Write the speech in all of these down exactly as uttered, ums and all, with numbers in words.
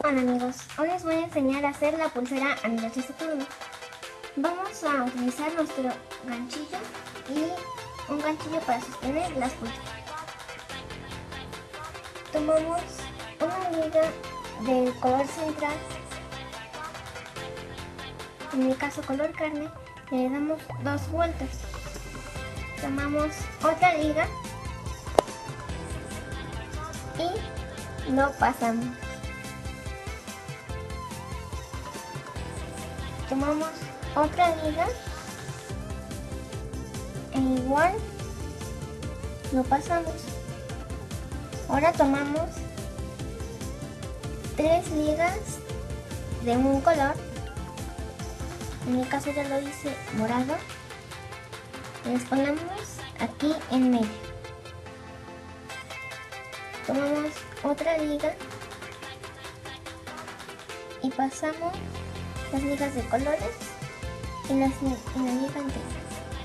Hola amigos, hoy les voy a enseñar a hacer la pulsera Anillos de Saturno. Vamos a utilizar nuestro ganchillo y un ganchillo para sostener las pulseras. Tomamos una liga del color central, en mi caso color carne, y le damos dos vueltas. Tomamos otra liga y lo pasamos. Tomamos otra liga e igual lo pasamos. Ahora tomamos tres ligas de un color, en mi caso ya lo hice morado, y les ponemos aquí en medio. Tomamos otra liga y pasamos las ligas de colores y, las, y la liga entera.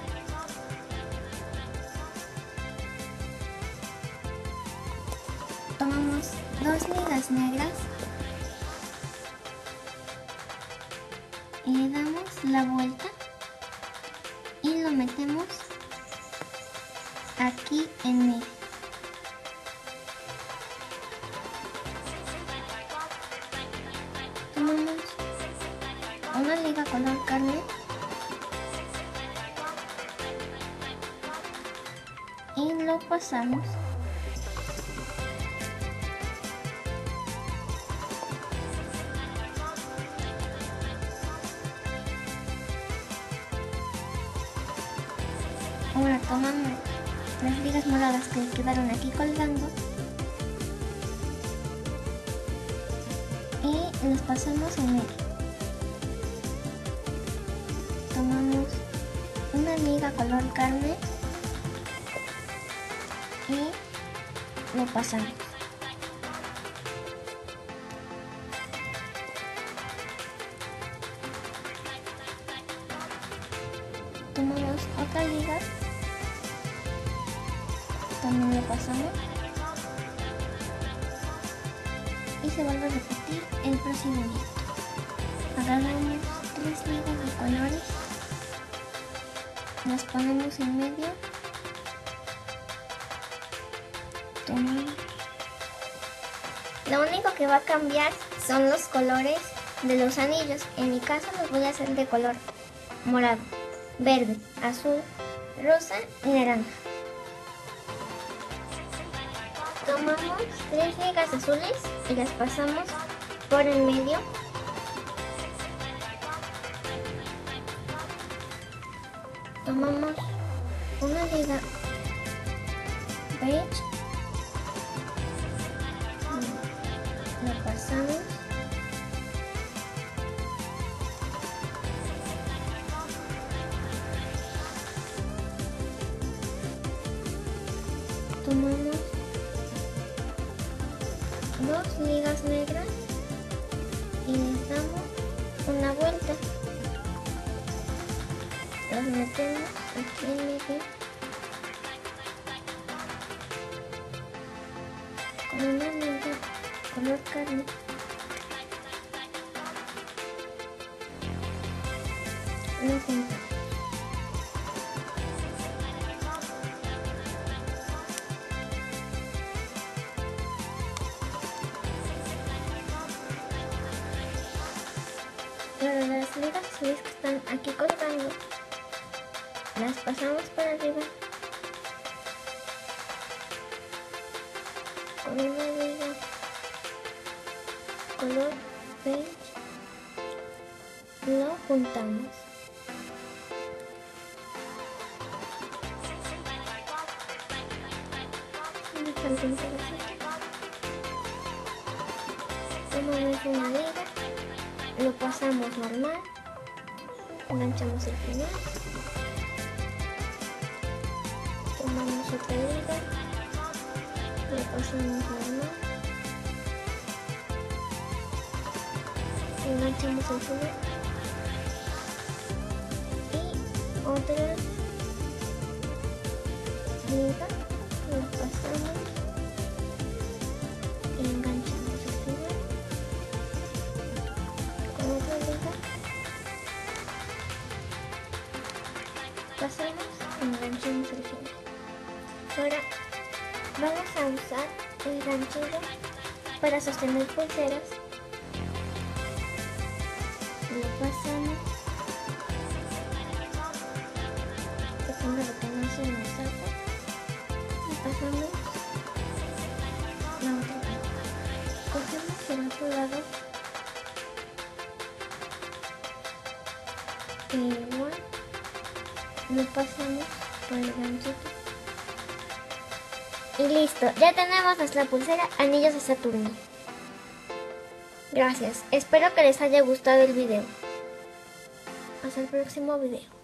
Tomamos dos ligas negras y le damos la vuelta y lo metemos aquí en medio. Tomamos una liga color carne y lo pasamos. Ahora tomamos las ligas moradas que quedaron aquí colgando y las pasamos en medio. Tomamos una liga color carne y lo pasamos. Tomamos otra liga, también lo pasamos y se vuelve a repetir el procedimiento. Agarramos tres ligas de colores, las ponemos en medio, tomamos. Lo único que va a cambiar son los colores de los anillos. En mi caso los voy a hacer de color morado, verde, azul, rosa y naranja. Tomamos tres ligas azules y las pasamos por el medio. Tomamos una liga beige, la pasamos. Tomamos dos ligas negras y les damos una vuelta. Las metemos aquí en medio con una liga color carne. Lo juntamos. Ahora las ligas azules que están aquí colgando las pasamos para arriba con una liga color beige, lo juntamos. Me falta un pedacito. Tomamos una liga, lo pasamos normal, enganchamos el final. Tomamos otra liga, lo pasamos normal, enganchamos el final y otra liga, lo pasamos y enganchamos el final. Ahora vamos a usar el ganchillo para sostener pulseras. Lo pasamos. Depende de lo que no se nos hace. Y pasamos la otra parte. Cogemos el otro lado. Y igual lo pasamos por el ganchito. Y listo, ya tenemos nuestra pulsera Anillos de Saturno. Gracias, espero que les haya gustado el video. Hasta el próximo video.